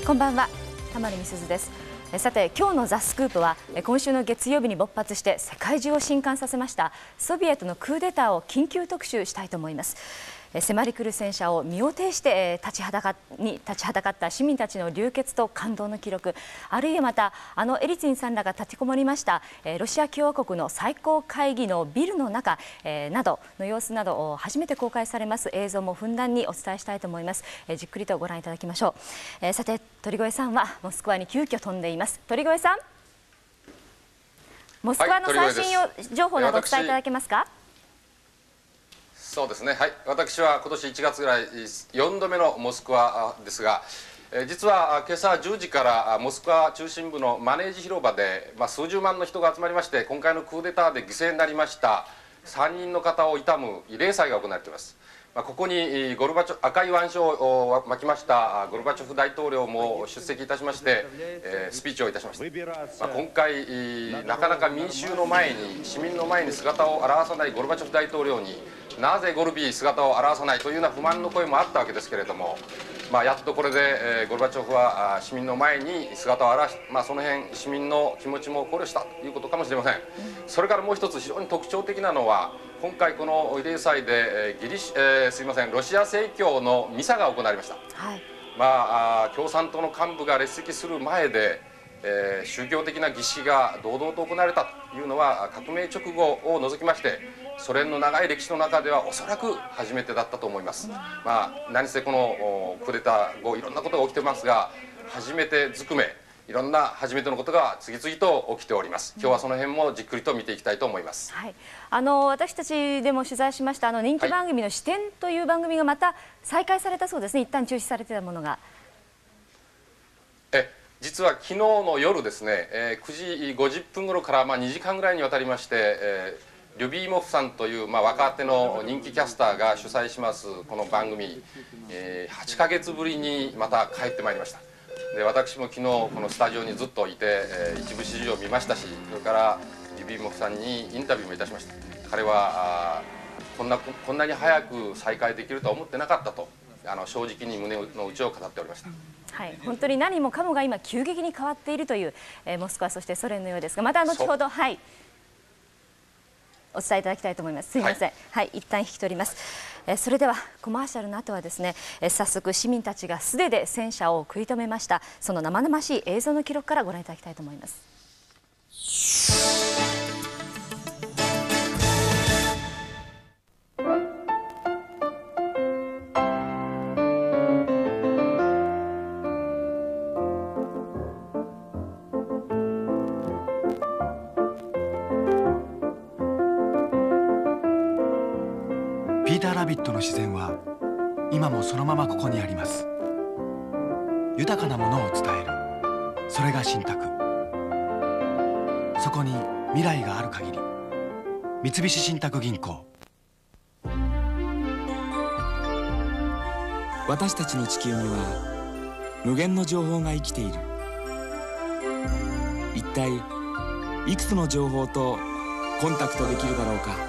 こんばんは、玉野美鈴です。さて、今日のザ・スクープは今週の月曜日に勃発して世界中を震撼させましたソビエトのクーデターを緊急特集したいと思います。迫り来る戦車を身を挺して立ちはだかった市民たちの流血と感動の記録、あるいはまたエリツィンさんらが立てこもりましたロシア共和国の最高会議のビルの中などの様子など初めて公開されます映像もふんだんにお伝えしたいと思います。じっくりとご覧いただきましょう。さて、鳥越さんはモスクワに急遽飛んでいます。鳥越さん、モスクワの最新情報などお伝えいただけますか？ そうですね、はい、私は今年1月ぐらい4度目のモスクワですが、実は今朝10時からモスクワ中心部のマネージ広場で、数十万の人が集まりまして、今回のクーデターで犠牲になりました3人の方を悼む慰霊祭が行われています。ここに赤い腕章を巻きましたゴルバチョフ大統領も出席いたしまして、スピーチをいたしました。今回なかなか民衆の前に、市民の前に姿を現さないゴルバチョフ大統領に、なぜゴルビー姿を現さないというような不満の声もあったわけですけれども、やっとこれでゴルバチョフは市民の前に姿を現し、その辺市民の気持ちも考慮したということかもしれません。それからもう一つ非常に特徴的なのは、今回この慰霊祭でロシア正教のミサが行われました。はい、共産党の幹部が列席する前で、宗教的な儀式が堂々と行われたというのは革命直後を除きましてソ連の長い歴史の中ではおそらく初めてだったと思います。何せこのクーデター後いろんなことが起きてますが、初めてずくめいろんな初めてのことが次々と起きております。今日はその辺もじっくりと見ていきたいと思います。 はい、私たちでも取材しました人気番組の視点という番組がまた再開されたそうですね。一旦中止されていたものが。 実は昨日の夜ですね、9時50分頃から2時間ぐらいにわたりまして、リュビーモフさんという若手の人気キャスターが主催しますこの番組、8ヶ月ぶりにまた帰ってまいりました。で、私も昨日このスタジオにずっといて、一部始終を見ましたし、それからリュビーモフさんにインタビューもいたしました。彼はこんなに早く再開できるとは思ってなかったと正直に胸の内を語っておりました。 はい、本当に何もかもが今急激に変わっているという、モスクワそしてソ連のようですが、また後ほどお伝えいただきたいと思います。すみません、はい、一旦引き取ります。それではコマーシャルの後はですね、早速市民たちが素手で戦車を食い止めましたその生々しい映像の記録からご覧いただきたいと思います。 ピーターラビットの自然は今もそのままここにあります。豊かなものを伝える、それが信託。そこに未来がある限り、三菱信託銀行。 私たちの地球には無限の情報が生きている。一体いくつの情報とコンタクトできるだろうか。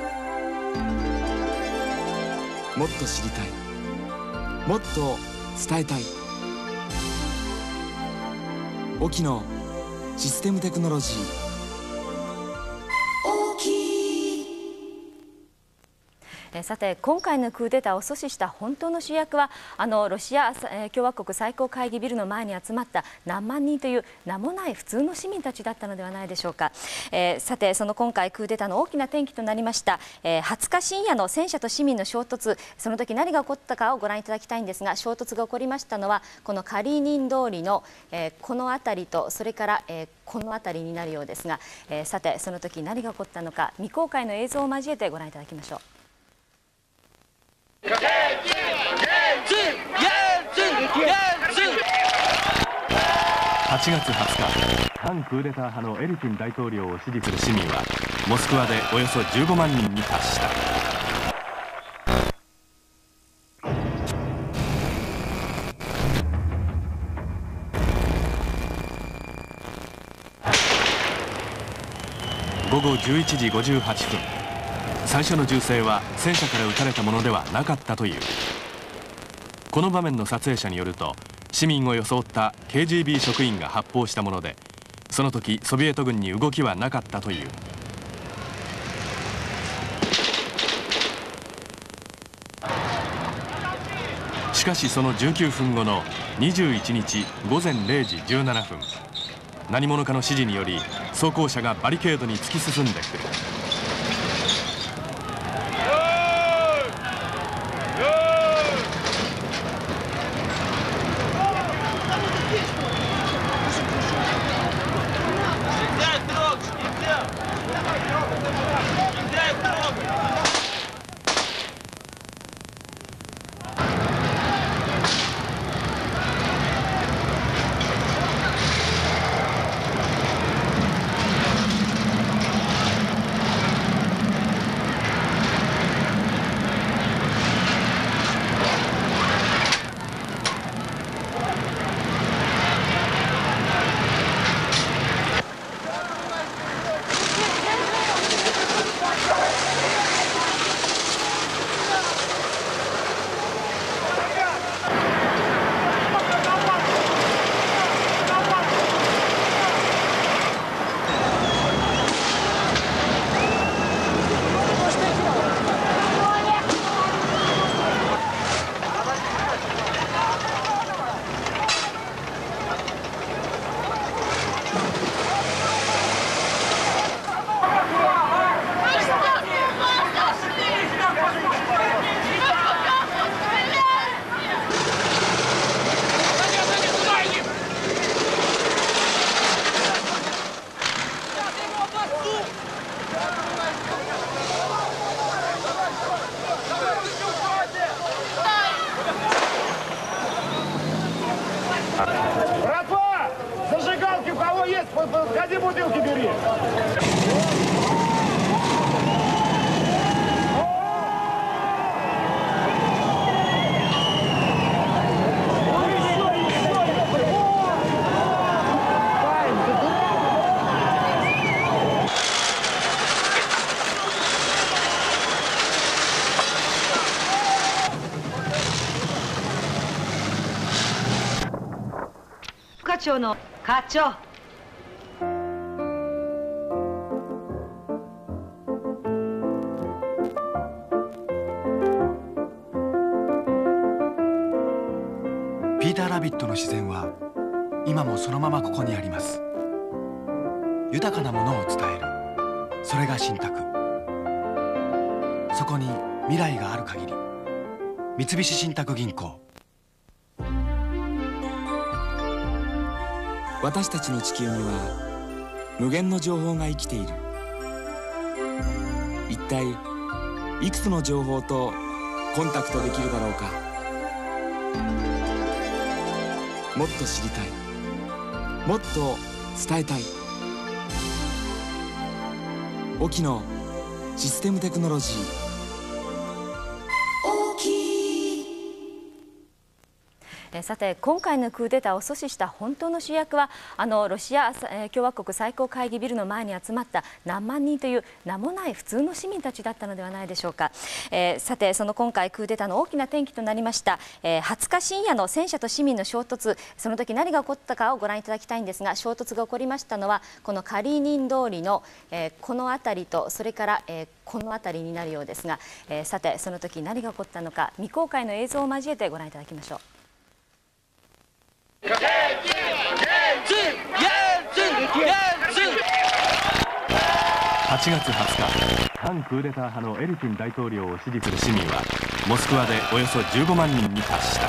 もっと知りたい、もっと伝えたい。沖のシステムテクノロジー。 さて、今回のクーデターを阻止した本当の主役はロシア共和国最高会議ビルの前に集まった何万人という名もない普通の市民たちだったのではないでしょうか。さて、その今回クーデターの大きな転機となりました20日深夜の戦車と市民の衝突、その時何が起こったかをご覧いただきたいんですが、衝突が起こりましたのはこのカリーニン通りのこの辺りと、それからこの辺りになるようですが、さてその時何が起こったのか未公開の映像を交えてご覧いただきましょう。 8月20日、反クーデター派のエリツィン大統領を支持する市民はモスクワでおよそ15万人に達した。午後11時58分、最初の銃声は戦車から撃たれたものではなかったという。この場面の撮影者によると、 市民を装った KGB 職員が発砲したもので、その時ソビエト軍に動きはなかったという。しかしその19分後の21日午前0時17分、何者かの指示により装甲車がバリケードに突き進んでくる。 Братва! Зажигалки у кого есть? Подходи, бутылки бери. 課長。 ピーター・ラビットの自然は今もそのままここにあります。豊かなものを伝える、それが信託。そこに未来がある限り、三菱信託銀行。 私たちの地球には無限の情報が生きている。一体いくつの情報とコンタクトできるだろうか。もっと知りたい、もっと伝えたい。沖のシステムテクノロジー。 さて、今回のクーデターを阻止した本当の主役はロシア共和国最高会議ビルの前に集まった何万人という名もない普通の市民たちだったのではないでしょうか。さて、その今回クーデターの大きな転機となりました、20日深夜の戦車と市民の衝突、その時何が起こったかをご覧いただきたいんですが、衝突が起こりましたのはこのカリーニン通りの、この辺りと、それから、この辺りになるようですが、さてその時何が起こったのか、未公開の映像を交えてご覧いただきましょう。8 月20日、反クーデター派のエリツィン大統領を支持する市民はモスクワでおよそ15万人に達した。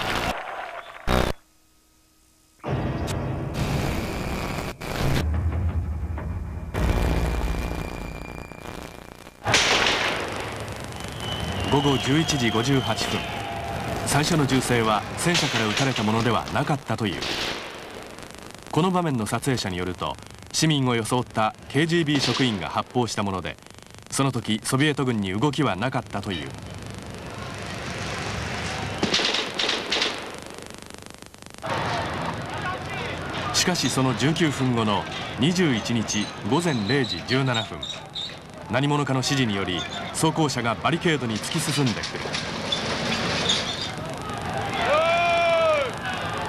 午後11時58分、最初の銃声は戦車から撃たれたものではなかったという。この場面の撮影者によると、市民を装った KGB 職員が発砲したもので、その時ソビエト軍に動きはなかったという。しかしその19分後の21日午前0時17分、何者かの指示により装甲車がバリケードに突き進んでくる。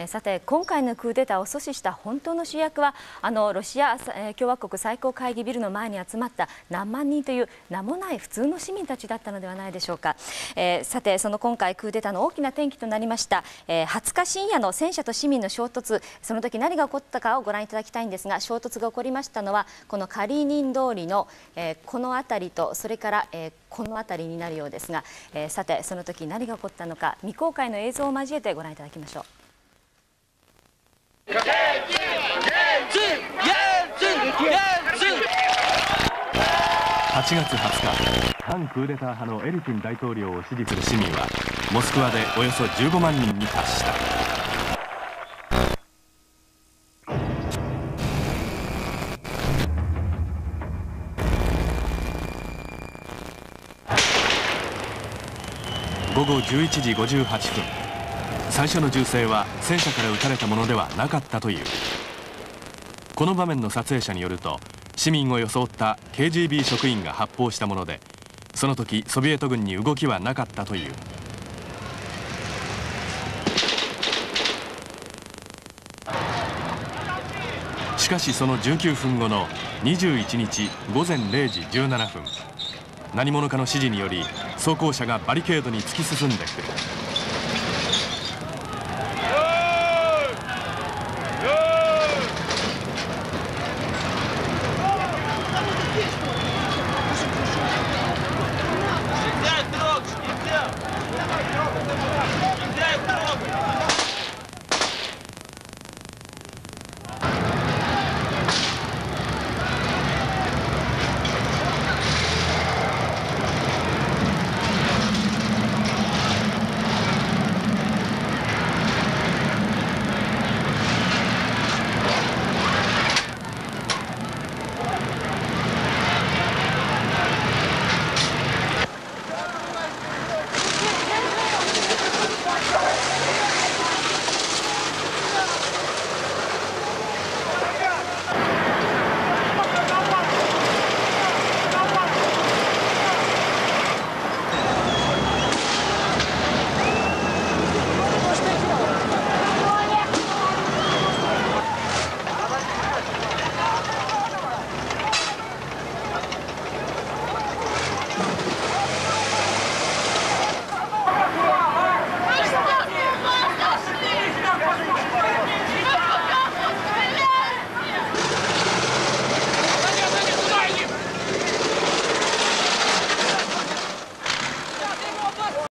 さて今回のクーデターを阻止した本当の主役はロシア共和国最高会議ビルの前に集まった何万人という名もない普通の市民たちだったのではないでしょうか。さてその今回クーデターの大きな転機となりました、20日深夜の戦車と市民の衝突、その時何が起こったかをご覧いただきたいんですが、衝突が起こりましたのはこのカリーニン通りの、この辺りとそれから、この辺りになるようですが、さてその時何が起こったのか未公開の映像を交えてご覧いただきましょう。 8月20日、反クーデター派のエリツィン大統領を支持する市民はモスクワでおよそ15万人に達した。午後11時58分、最初の銃声は戦車から撃たれたものではなかったという。この場面の撮影者によると、市民を装った KGB 職員が発砲したもので、その時ソビエト軍に動きはなかったという。しかしその19分後の21日午前0時17分、何者かの指示により装甲車がバリケードに突き進んでくる。